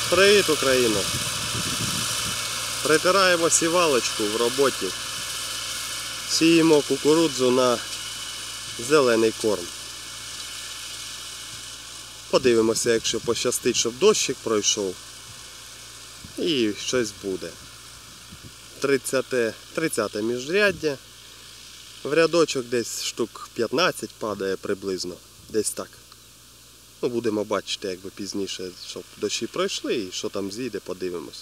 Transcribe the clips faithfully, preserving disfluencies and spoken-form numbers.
Привіт, Україна! Притираємо сівалочку в роботі. Сіємо кукурудзу на зелений корм. Подивимося, якщо пощастить, щоб дощик пройшов. І щось буде. тридцяте, тридцяте міжряддя. В рядочок десь штук п'ятнадцять падає приблизно. Десь так. Ну, будемо бачити, якби пізніше, щоб дощі пройшли і що там зійде, подивимось.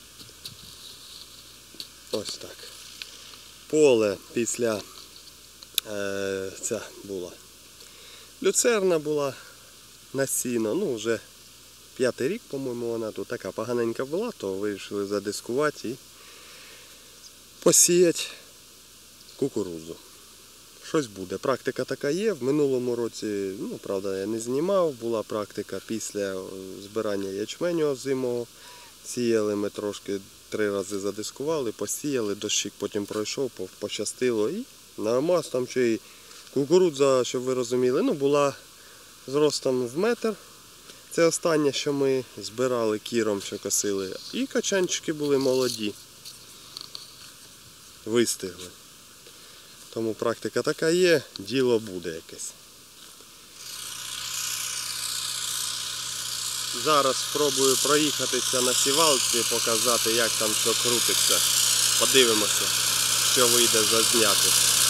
Ось так. Поле після е, ця була. Люцерна була на сіно. Ну, вже п'ятий рік, по-моєму, вона тут така поганенька була, то вирішили задискувати і посіяти кукурудзу. Щось буде. Практика така є. В минулому році, ну, правда, я не знімав, була практика після збирання ячменю озимого. Сіяли ми трошки, три рази задискували, посіяли, дощик потім пройшов, пощастило. І нормас там ще й кукурудза, щоб ви розуміли, ну, була зростом в метр. Це останнє, що ми збирали кіром, що косили. І качанчики були молоді. Вистигли. Тому практика така є, діло буде якесь. Зараз спробую проїхатися на сівалці, показати, як там що крутиться. Подивимося, що вийде зазняти.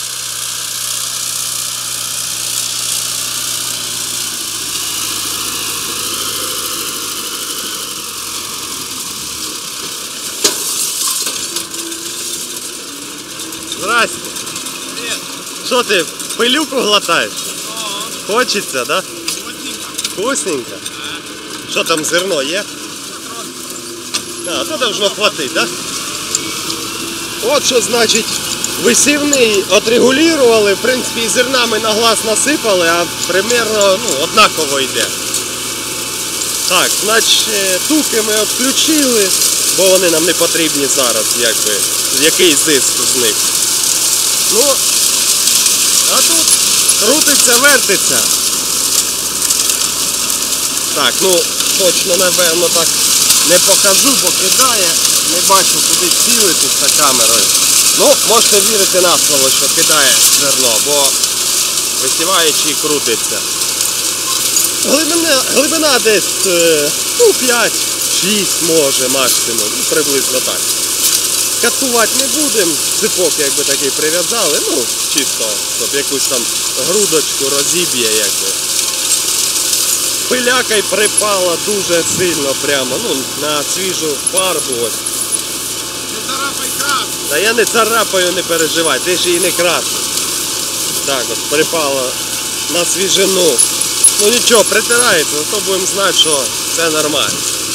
Здрасте! Що ти, пилюку глотаєш? Ага. Хочеться, да? Вкусненько. Вкусненько? Ага. Що там, зерно є? А, то должно хватить, да? От що значить висівний отрегулювали, в принципі і зерна ми на глаз насипали, а примерно, ну, однаково йде. Так, значить туки ми відключили, бо вони нам не потрібні зараз, якби, який зиск з них. Ну, а тут крутиться, вертиться. Так, ну, точно, напевно, так не покажу, бо кидає. Не бачу, куди цілитися камерою. Ну, можете вірити на слово, що кидає зерно, бо висіваючи і крутиться. Глибина, глибина десь, ну, п'ять-шість може максимум, ну, приблизно так. Каткувати не будемо, ципок якби такий прив'язали, ну, чисто, щоб якусь там грудочку розіб'є, якби. Пиляка й припала дуже сильно прямо, ну, на свіжу фарбу ось. Не царапай краску. Та я не царапаю, не переживай, ти ж її не красиш. Так от, припала на свіжину. Ну нічого, притирається, то будемо знати, що це нормально.